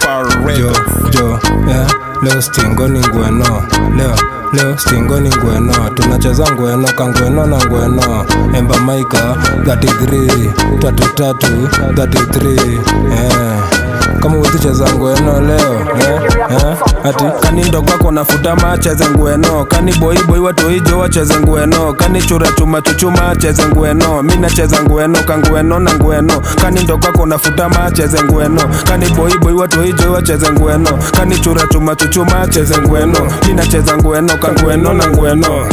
Sparrow. Jo, yeah. Leo stingo ni ngweno. Leo stingo ni ngweno. Tunacheza ngweno kangweno na ngweno. Emba Maika 33 33 kama uwezi cheza ngweno leo ati kanindo kwako nafuta macheze ngweno. Kani boy watu hijo wacheze ngweno. Kani chura chuma chuchuma cheze ngweno. Mina cheza ngweno kangweno na ngweno. Kanindo kwako nafuta macheze ngweno. Kani boy watu hijo wacheze ngweno. Kani chura chuma chuchuma cheze ngweno. Mina cheza ngweno kangweno na ngweno.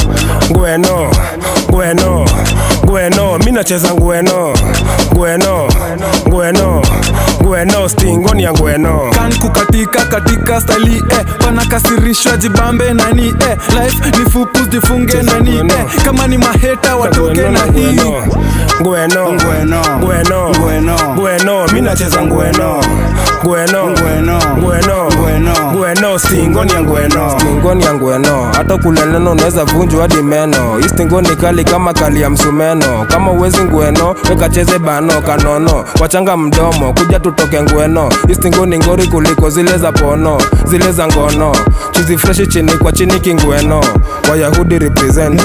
Ngweno mina cheza ngweno. Ngweno stingo ni ya ngweno. Kan kukatika katika stali pana kasirishwa jibambe nani life ni fupu zifunge nani kama ni maheta watoke na hii Ngweno mina cheza ngweno. Ngweno stingo ni ya ngweno. Stingo ni ya ngweno. Hata kuleleno unaweza vunjwa hadi meno. Stingo ni kali kama kali ya msumeno. Kama uwezi ngweno weka cheze bano kanono. Wachanga mdomo kuja tutoke ngweno. Stingo ni ngori kuliko zile za pono. Zile za ngono chizi fresh chini kwa chini kingweno. Wayahudi represent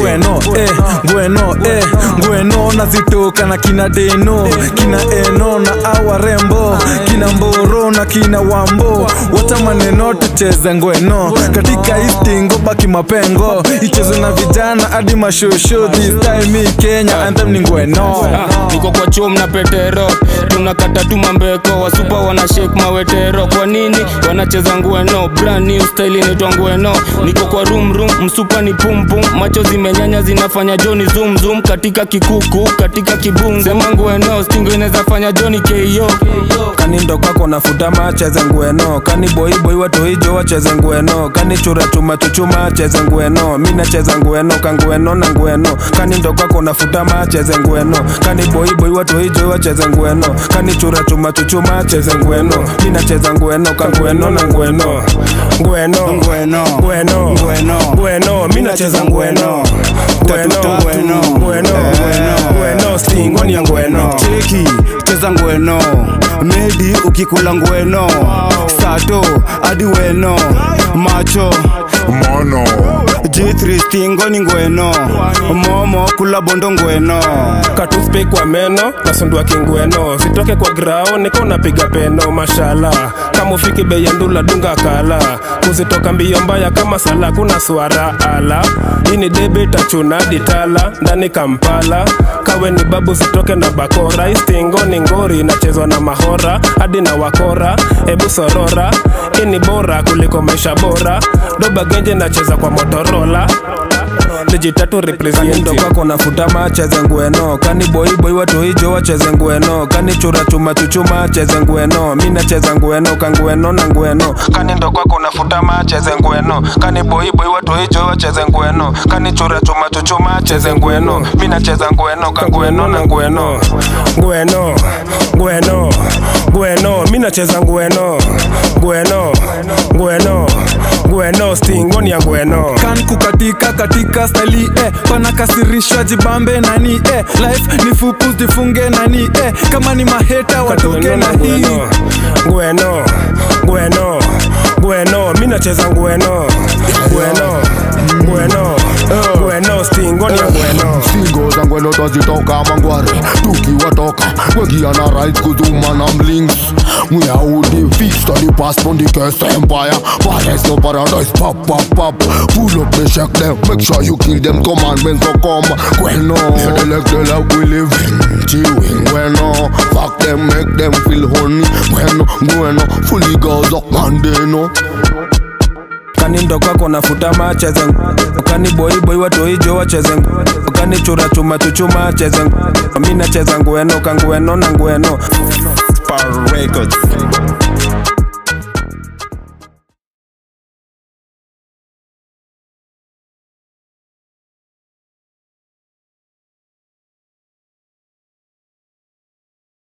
Ngweno nazitoka na kina deno kina eno na awa rembo kina mboro na kina wambo. Wata maneno tucheze ngweno katika istingo baki mapengo. Ichezo na vijana hadi mashosho. This time Kenya anthem ni ngweno. Niko kwa chom na petero tunakata tu mambeko. Wasupa wana shake mawetero. Kwa nini wanacheza ngweno? Brand new style inaitwa ngweno. Niko kwa room msupa ni pum macho zimenyanya zinafanya Johnny zoom katika kikuku katika kibungu. Sema ngweno stingo inaweza fanya Johnny KO. Kanindo kwako nafuta macheze ngweno. Kani boy watu hijo wacheze ngweno. Kani chura chuma chuchuma cheze ngweno. Mina cheza ngweno kangweno na ngweno. Kanindo kwako nafuta macheze ngweno. Kani boy watu hijo wacheze ngweno. Kani chura chuma chuchuma cheze ngweno. Mina cheza ngweno kangweno na ngweno. Ngweno mina cheza ngweno. Ngweno stingo ni ya ngweno. Cheki cheza ngweno. Medi ukikula ngweno. Sato adi weno. Macho mono G3 stingo ni ngweno. Momo kula bondo ngweno. Katuspe kwa meno nasundua kingweno. Sitoke kwa grao niko napiga peno. Mashala kama ufiki beyandula dunga kala. Kuzitoka mbio mbaya kama sala kuna swara ala. Ini debe tachuna ditala ndani Kampala. Kawe ni babu sitoke na bakora. Stingo ni ngori nachezwa na mahora hadi na wakora. Ebu sorora ini bora kuliko maisha bora. Doba genje nacheza kwa Motorola. Digitatu represent kwako nafuta macheze ngweno. Kani boy watu hijo wacheze ngweno. Kani chura chuma chuchuma cheze ngweno. Mina cheza ngweno kangweno na ngweno. Kani ndo kwako nafuta macheze ngweno. Kani boy watu hijo wacheze ngweno. Kani chura chuma chuchuma cheze ngweno. Mina cheza ngweno kangweno na ngweno. Ngweno mina cheza ngweno. Ngweno stingo ni ya ngweno. Kan kukatika katika stali pana kasirishwa jibambe nani life ni fupu zifunge nani kama ni maheta watoke na hii Ngweno mina cheza ngweno. Ngweno stingo ni ya ngweno. Stingo za ngweno twazitoka mangware. Tukiwatoka wegia na right kuzuma na mlinks. Wayahudi fixed on the past on the cast empire. Paradise no paradise pop. Pull up the shake them. Make sure you kill them commandments so come. Ngweno yeah, they like the life we live in. Chewing ngweno. Fuck them make them feel honey. Ngweno fully goes up mandeno. Kanindo kwako nafuta macheze. Kani boy watu hijo wacheze. Kani chura chuma chuchuma cheze. Mina cheza ngweno kangweno na ngweno. Sparrow Records.